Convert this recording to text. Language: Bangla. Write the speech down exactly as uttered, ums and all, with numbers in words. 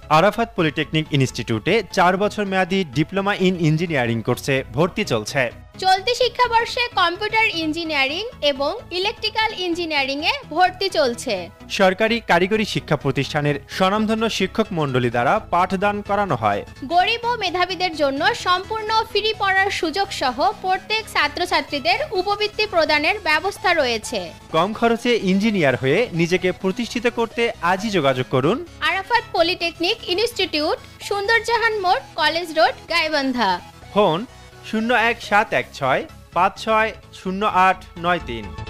আরাফাত পলিটেকনিক ইনস্টিটিউটে চার বছর মেয়াদী ডিপ্লোমা ইন ইঞ্জিনিয়ারিং কোর্সে ভর্তি চলছে। চলতি শিক্ষাবর্ষে কম্পিউটার ইঞ্জিনিয়ারিং এবং ইলেকট্রিক্যাল ইঞ্জিনিয়ারিং এ ভর্তি চলছে। সরকারি কারিগরি শিক্ষা প্রতিষ্ঠানের স্বনামধন্য শিক্ষক মণ্ডলী দ্বারা পাঠদান করানো হয়। গরিব ও মেধাবীদের জন্য সম্পূর্ণ ফ্রি পড়ার সুযোগ সহ প্রত্যেক ছাত্রছাত্রীদের উপবৃত্তি প্রদানের ব্যবস্থা রয়েছে। কম খরচে ইঞ্জিনিয়ার হয়ে নিজেকে প্রতিষ্ঠিত করতে আজই যোগাযোগ করুন আরাফাত পলিটেকনিক ইনস্টিটিউট, সুন্দরজাহান মোড়, কলেজ রোড, গাইবান্ধা। ফোন শূন্য এক সাত এক ছয় পাঁচ ছয় শূন্য আট নয় তিন।